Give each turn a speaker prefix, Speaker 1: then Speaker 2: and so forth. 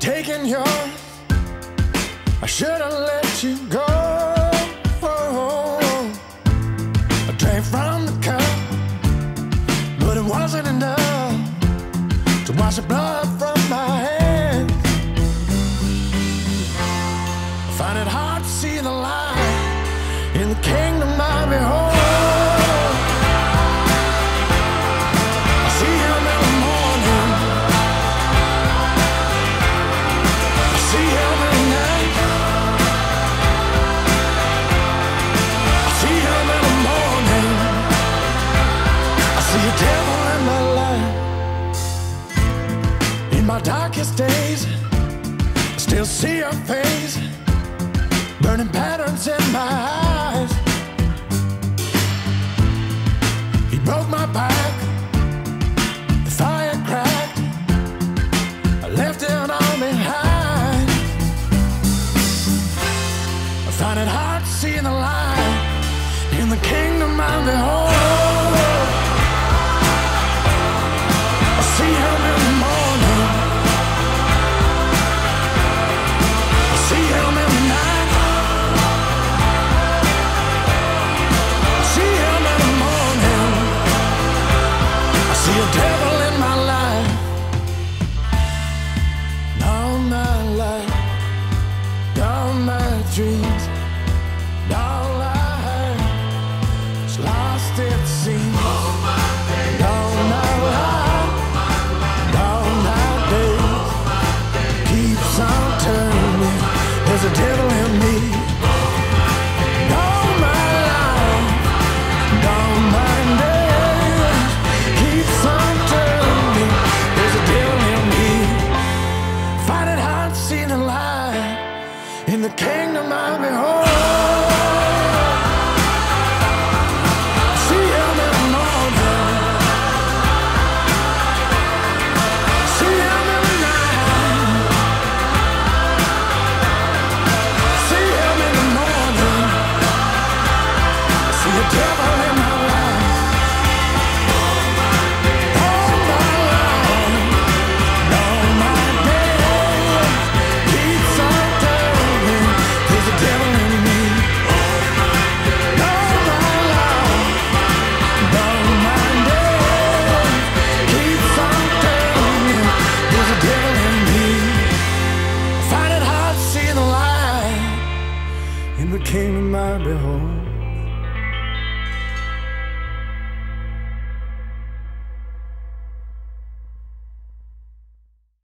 Speaker 1: taken yours. I should have let you go. I drank from the cup, but it wasn't enough to wash the blood from my hands. I find it hard to see the light in the kingdom I behold. I see him in the morning, I see him in the night, I see him in the morning, I see a devil in my life. In my darkest days, I still see your face, burning patterns in my eyes.